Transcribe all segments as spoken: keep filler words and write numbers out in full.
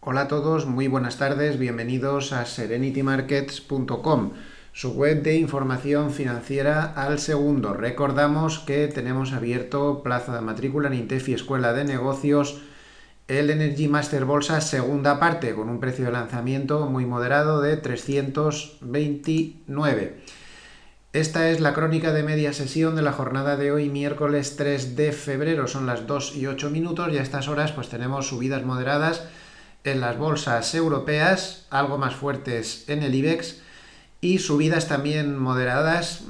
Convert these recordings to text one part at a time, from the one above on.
Hola a todos, muy buenas tardes, bienvenidos a serenity markets punto com, su web de información financiera al segundo. Recordamos que tenemos abierto plazo de matrícula en Intefi Escuela de Negocios, el Energy Master Bolsa segunda parte, con un precio de lanzamiento muy moderado de trescientos veintinueve. Esta es la crónica de media sesión de la jornada de hoy, miércoles tres de febrero. Son las dos y ocho minutos y a estas horas pues tenemos subidas moderadas en las bolsas europeas, algo más fuertes en el IBEX y subidas también moderadas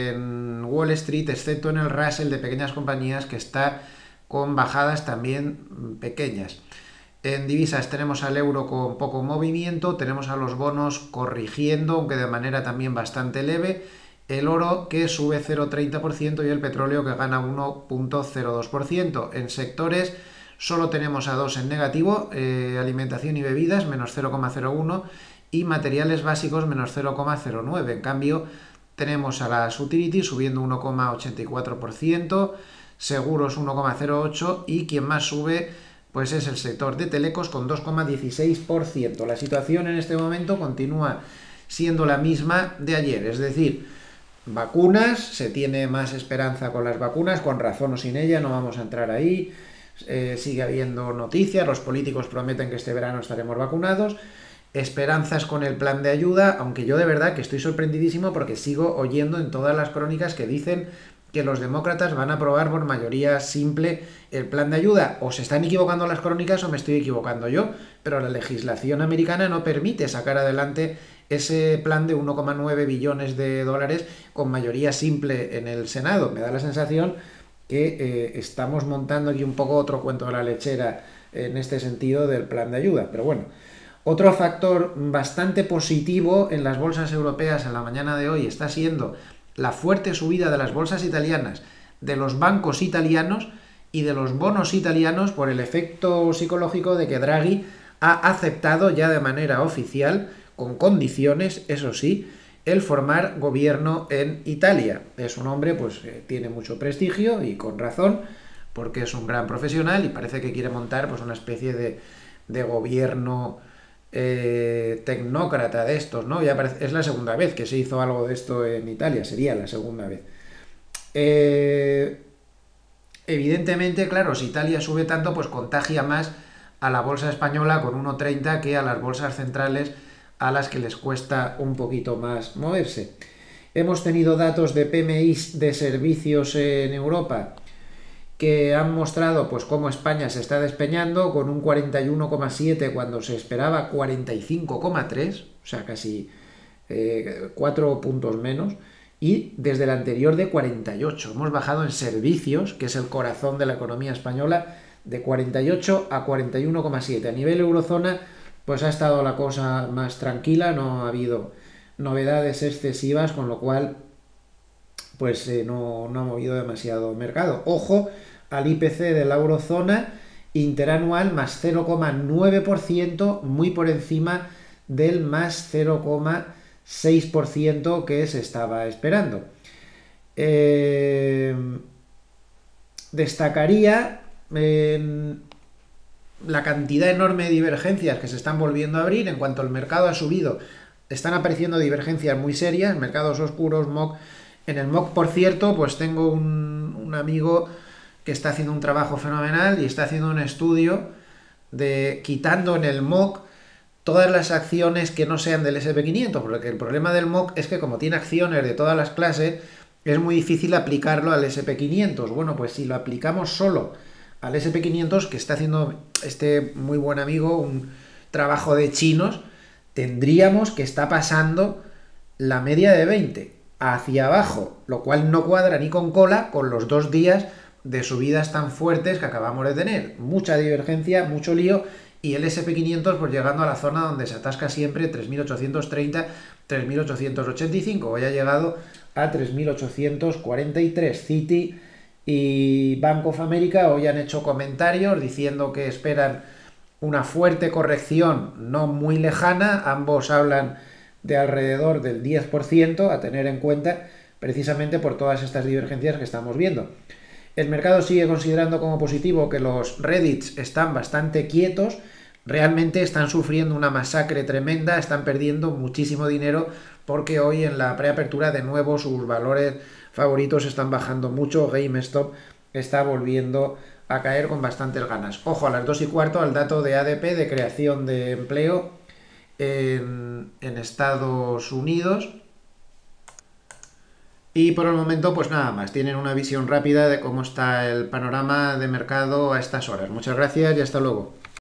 en Wall Street, excepto en el Russell de pequeñas compañías, que está con bajadas también pequeñas. En divisas tenemos al euro con poco movimiento, tenemos a los bonos corrigiendo, aunque de manera también bastante leve, el oro que sube cero coma treinta por ciento y el petróleo que gana uno coma cero dos por ciento. En sectores solo tenemos a dos en negativo, eh, alimentación y bebidas menos cero coma cero uno y materiales básicos menos cero coma cero nueve. En cambio tenemos a las utilities subiendo uno coma ochenta y cuatro por ciento, seguros uno coma cero ocho por ciento y quien más sube pues es el sector de telecos con dos coma dieciséis por ciento. La situación en este momento continúa siendo la misma de ayer, es decir, vacunas, se tiene más esperanza con las vacunas, con razón o sin ella, no vamos a entrar ahí. Eh, sigue habiendo noticias, los políticos prometen que este verano estaremos vacunados, esperanzas con el plan de ayuda, aunque yo de verdad que estoy sorprendidísimo porque sigo oyendo en todas las crónicas que dicen que los demócratas van a aprobar por mayoría simple el plan de ayuda. O se están equivocando las crónicas o me estoy equivocando yo, pero la legislación americana no permite sacar adelante ese plan de uno coma nueve billones de dólares con mayoría simple en el Senado. Me da la sensación que eh, estamos montando aquí un poco otro cuento de la lechera en este sentido del plan de ayuda. Pero bueno, otro factor bastante positivo en las bolsas europeas en la mañana de hoy está siendo la fuerte subida de las bolsas italianas, de los bancos italianos y de los bonos italianos por el efecto psicológico de que Draghi ha aceptado ya de manera oficial, con condiciones, eso sí, el formar gobierno en Italia. Es un hombre pues que tiene mucho prestigio y con razón, porque es un gran profesional y parece que quiere montar pues una especie de, de gobierno eh, tecnócrata de estos, ¿no? Ya parece, es la segunda vez que se hizo algo de esto en Italia, sería la segunda vez. Eh, evidentemente, claro, si Italia sube tanto, pues contagia más a la bolsa española con uno coma treinta que a las bolsas centrales a las que les cuesta un poquito más moverse. Hemos tenido datos de P M I de servicios en Europa que han mostrado pues cómo España se está despeñando con un cuarenta y uno coma siete cuando se esperaba cuarenta y cinco coma tres, o sea, casi eh, cuatro puntos menos, y desde el anterior de cuarenta y ocho. Hemos bajado en servicios, que es el corazón de la economía española, de cuarenta y ocho a cuarenta y uno coma siete. A nivel eurozona, pues ha estado la cosa más tranquila, no ha habido novedades excesivas, con lo cual pues eh, no, no ha movido demasiado el mercado. Ojo al I P C de la eurozona interanual más cero coma nueve por ciento, muy por encima del más cero coma seis por ciento que se estaba esperando. Eh, destacaría eh, la cantidad enorme de divergencias que se están volviendo a abrir. En cuanto el mercado ha subido, están apareciendo divergencias muy serias, mercados oscuros, M O C. En el M O C, por cierto, pues tengo un, un amigo que está haciendo un trabajo fenomenal y está haciendo un estudio de quitando en el M O C todas las acciones que no sean del ese and pe quinientos, porque el problema del M O C es que como tiene acciones de todas las clases, es muy difícil aplicarlo al ese and pe quinientos. Bueno, pues si lo aplicamos solo al ese and pe quinientos, que está haciendo este muy buen amigo un trabajo de chinos, tendríamos que está pasando la media de veinte hacia abajo, lo cual no cuadra ni con cola con los dos días de subidas tan fuertes que acabamos de tener. Mucha divergencia, mucho lío, y el ese and pe quinientos pues llegando a la zona donde se atasca siempre, tres mil ochocientos treinta, tres mil ochocientos ochenta y cinco. Hoy ha llegado a tres mil ochocientos cuarenta y tres. Citi y Bank of America hoy han hecho comentarios diciendo que esperan una fuerte corrección no muy lejana. Ambos hablan de alrededor del diez por ciento a tener en cuenta precisamente por todas estas divergencias que estamos viendo. El mercado sigue considerando como positivo que los Reddits están bastante quietos, realmente están sufriendo una masacre tremenda, están perdiendo muchísimo dinero porque hoy en la preapertura de nuevo sus valores favoritos están bajando mucho. GameStop está volviendo a caer con bastantes ganas. Ojo, a las dos y cuarto al dato de A D P de creación de empleo en, en Estados Unidos. Y por el momento, pues nada más, tienen una visión rápida de cómo está el panorama de mercado a estas horas. Muchas gracias y hasta luego.